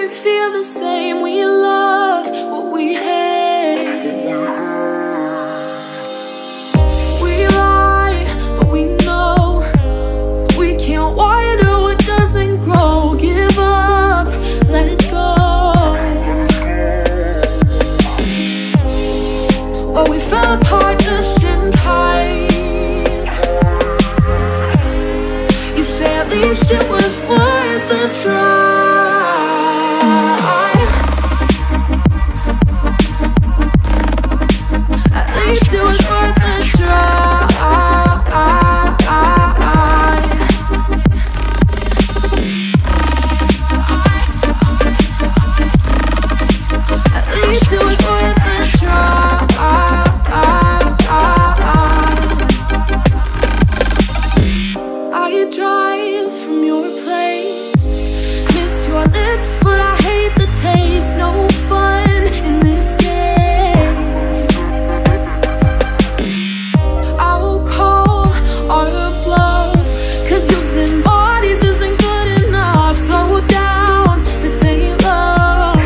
we feel the same. We love what we hate. We lie, but we know we can't water what doesn't grow. Give up, let it go. Well, we fell apart just in time. You say at least it was worth the try. At least it was worth the try. At least it was worth the try. I drive from your place, miss your lips, but I hate the taste. No fun in this game. I will call our bluff, 'cause using bodies isn't good enough. Slow down, this ain't love.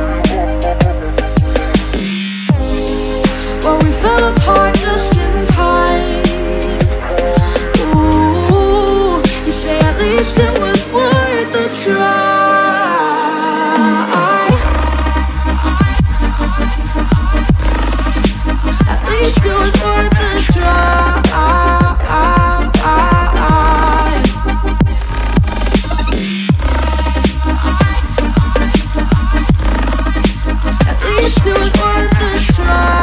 Well, we fell apart just in time. Ooh, you say at least it was worth the try. At least it was worth the try. At least it was worth the try.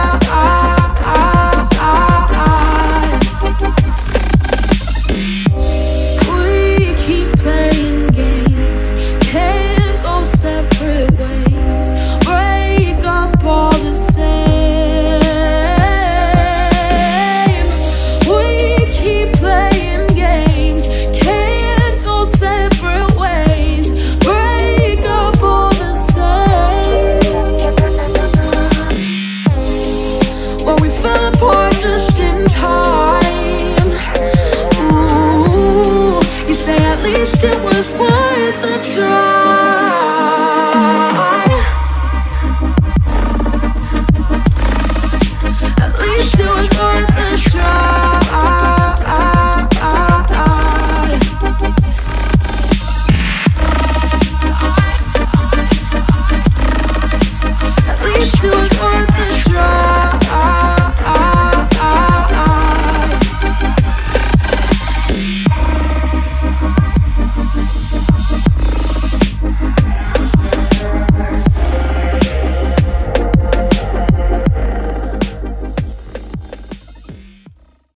We keep playing games, can't go separate ways. Break up all the same. We keep playing games, can't go separate ways. Break up all the same. Well, we fell apart just in time. Ooh, you say at least it was worth the try. At least it was worth the try. At least it